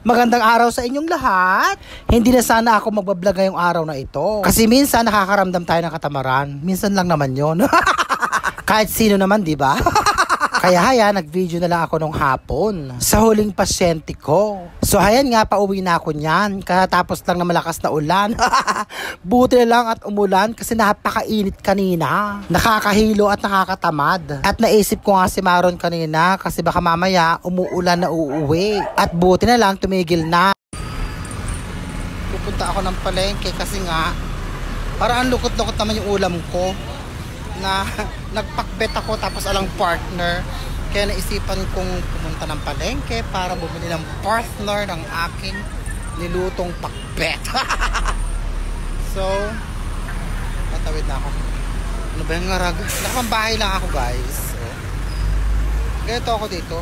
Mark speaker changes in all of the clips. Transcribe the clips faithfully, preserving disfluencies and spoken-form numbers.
Speaker 1: Magandang araw sa inyong lahat. Hindi na sana ako magbablog ngayong araw na ito. Kasi minsan nakakaramdam tayo ng katamaran. Minsan lang naman yon. Kahit sino naman, di ba? Kaya haya, nag-video na lang ako nung hapon sa huling pasyente ko. So hayan nga, pauwi na ako niyan. Katapos lang na malakas na ulan. Buti na lang at umulan kasi napakainit kanina. Nakakahilo at nakakatamad. At naisip ko nga si Maron kanina kasi baka mamaya umuulan na uuwi. At buti na lang tumigil na. Pupunta ako ng palengke kasi nga parang ang lukot-lukot naman yung ulam ko. Na nagpakbet ako tapos alang partner, kaya naisipan kong pumunta ng palengke para bumili ng partner ng aking nilutong pakbet. So patawid na ako. Ano ba yung ngarag? Nakapambahay lang ako, guys. So, ganito ako dito,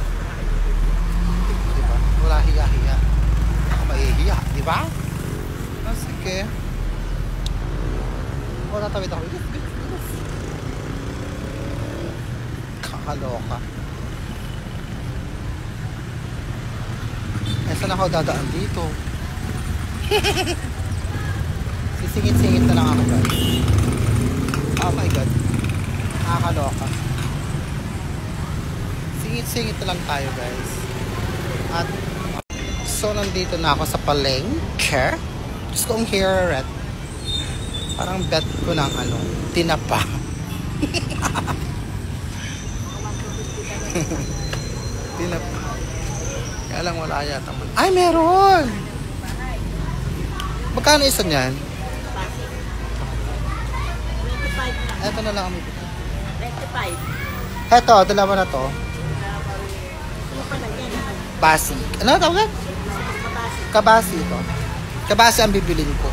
Speaker 1: diba? Wala hiya-hiya. Ako maihiya, diba? Ah, sige. O, natawid ako. Kakaloka. Eh, saan ako dadaan dito? Sisingit-singit na lang ako, guys. Oh my God. Kakaloka. Singit-singit na lang tayo, guys. At so, nandito na ako sa palengke. Just kong hair red. Parang bet ko ng ano, tinapa. Tinapa. Kaya lang wala yata. Ay, meron! Magkano isa niyan? Ito na lang kami.
Speaker 2: twenty-five.
Speaker 1: Ito, dalawa na to. Basi. Ano tawag? Kabasi ito. Kabasi ang bibilin ko.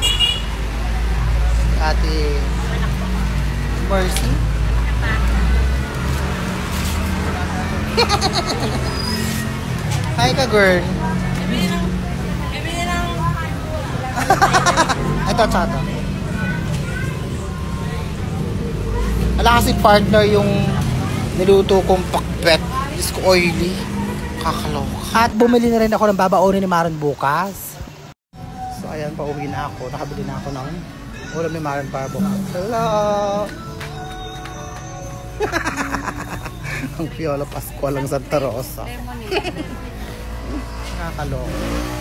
Speaker 1: Ate Mercy. Hi ka, girl.
Speaker 2: Ibili lang. Ibili lang.
Speaker 1: Ito, tsata. Wala kasi partner yung niluto kong pakbet. Diyos ko, oily. Kakaloka. At bumili na rin ako ng babaonin ni Maron bukas. So, ayan, pauwi na ako. Nakabili na ako ng ulam ni Maron para bukas. Hello! Ang Piola Pascual ng Santa Rosa. Nakakaloka.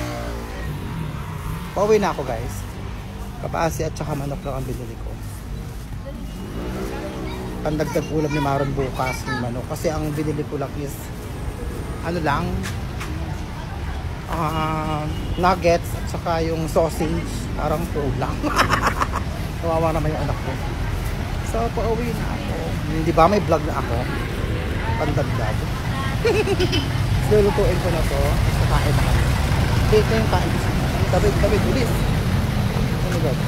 Speaker 1: Pauwi na ako, guys. Kapasi at saka manok lang ang binili ko. Pandagdag ulam ni Maron bukas yung manok. Kasi ang binili ko lang is ano lang uh, nuggets at saka yung sausage. Parang kulang. Kawawa naman yung anak ko. So, pauwi na ako. Hindi ba may vlog na ako? Pandagdag. Lulutuin ko na to. Kakain na kami. Date na yung kain. Tabid, tabid, ulit. Oh my God.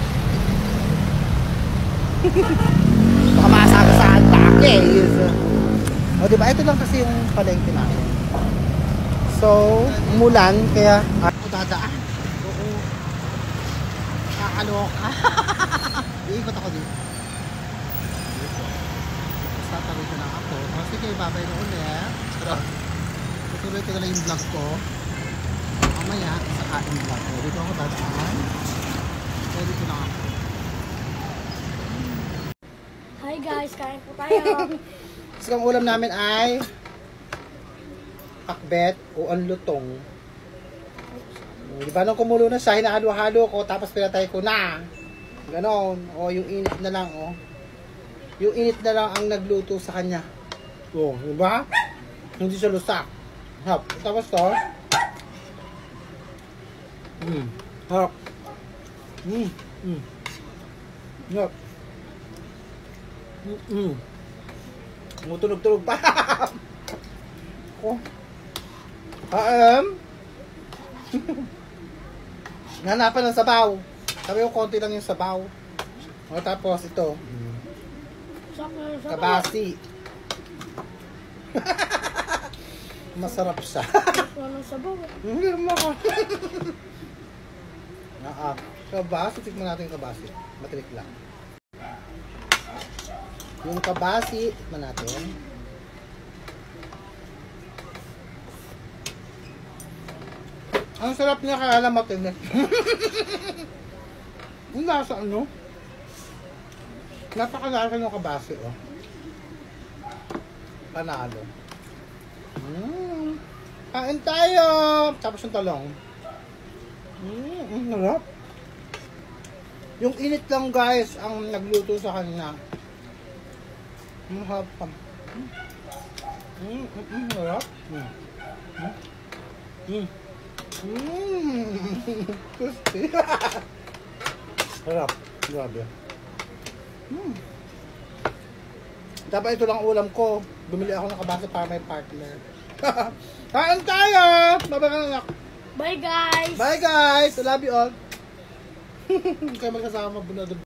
Speaker 1: Baka masagasaan pa ako eh. O diba, ito lang kasi yung palengke namin. So, umulan, kaya ako dadaan. Oo. Kakaloka. Iikot ako dito. Tatawid na lang ako. O sige, babay na ulit. Tutuloy ko na lang yung vlog ko. Mamaya, sa kain vlog ko. Dito ako dadaan. So, dito lang ako.
Speaker 2: Hi guys, kain po tayo.
Speaker 1: So, ang ulam namin ay pakbet o anlutong. Di ba nung kumulo na siya, hinahalo-halo ko, tapos pinatay ko na. Ganon. O, yung init na lang, o. Yung init na lang ang nagluto sa kanya. O, di ba? Hindi siya lusak. Hap. Tapos to. Mm. Hap. Mm. Mm. Hap. Mm. Mm. Tumutunog-tunog pa. Oh. Um. Nanapan ng sabaw. Sabi ko, konti lang yung sabaw. O, tapos ito. Kabasi. Masarap siya.
Speaker 2: Walang sabaw.
Speaker 1: Hindi mo ako. Naa. Kabasi, tikman natin yung kabasi. Matirik lang. Yung kabasi, tikman natin. Ang sarap niya kaya lang matinik. Ang lasa ano? Napakalaki ng kabase, oh. Panalo. Mm. Kain tayo! Tapos yung talong. Mm, ang sarap. Yung init lang guys ang nagluto sa kanya. Ang sarap pa. Mm, mm, mm, sarap. Mm. Mm. Mm. Crispy. Sarap. Grabe. Mm. Dapat ito lang ulam ko. Bumili ako ng kabase para may partner. Kain tayo! Bye-bye anak.
Speaker 2: Bye guys!
Speaker 1: Bye guys! I love you all. Kayo magkasama bunod.